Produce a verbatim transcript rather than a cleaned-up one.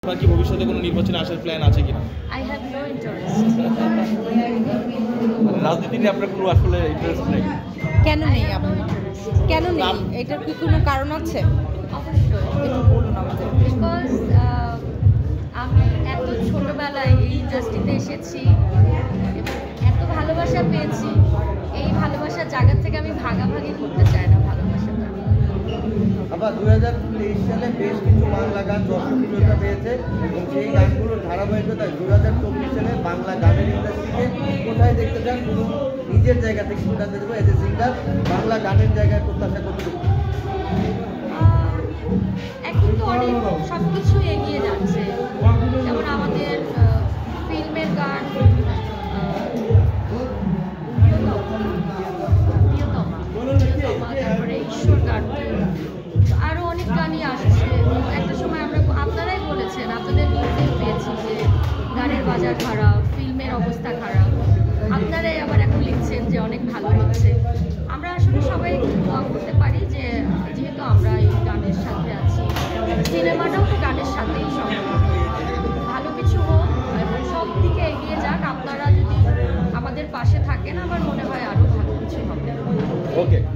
আপনার কি ভবিষ্যতে কোনো নির্বাচনে আসার প্ল্যান আছে কিনা? I have no interest. রাজনীতি নিয়ে আপনার কোনো আসলে ইন্টারেস্ট নেই? কেন নেই আপনার? কেন নেই? এটার কি কোনো কারণ আছে? অবশ্যই একটু বলুন আমাদের। বিকজ আমি এত ছোটবেলায় এই ইন্ডাস্ট্রিতে এসেছি এবং এত ভালোবাসা পেয়েছি, এই ভালোবাসার জায়গা থেকে আমি ভাগাভাগি করতে চাই না ভালোবাসাটা। আবার দুই হাজার তেইশ সালে বেশ কিছু বাংলা গান দর্শকপ্রিয়তা পেয়েছে এবং সেই গানগুলোর ধারাবাহিকতায় দুই হাজার চব্বিশ সালে বাংলা গানের ইন্ডাস্ট্রিকে কোথায় দেখতে চান? কোনো নিজের জায়গা থেকে জানতে দেবো এজ এ সিঙ্গার বাংলা গানের জায়গায় প্রত্যাশা করতে। এখন তো অনেক সব কিছু এগিয়ে যাচ্ছে, যেমন আমাদের ফিল্মের গান তারপরে ঈশ্বর গান, আরও অনেক গানই আসছে। একটা সময় আমরা আপনারাই বলেছেন, আপনাদের নিউজেই পেয়েছি যে গানের বাজার খারাপ, ফিল্মের অবস্থা খারাপ। আপনারাই আবার এখন লিখছেন যে অনেক ভালো হচ্ছে। আমরা আসলে সবাই দোয়া করতে পারি যে যেহেতু আমরা এই গানের সাথে আছি, সিনেমাটাও তো গানের সাথেই সব ভালো কিছু হোক এবং সব দিকে এগিয়ে যাক। আপনারা যদি আমাদের পাশে থাকেন, আমার মনে হয় আরও ভালো কিছু হবে। ওকে।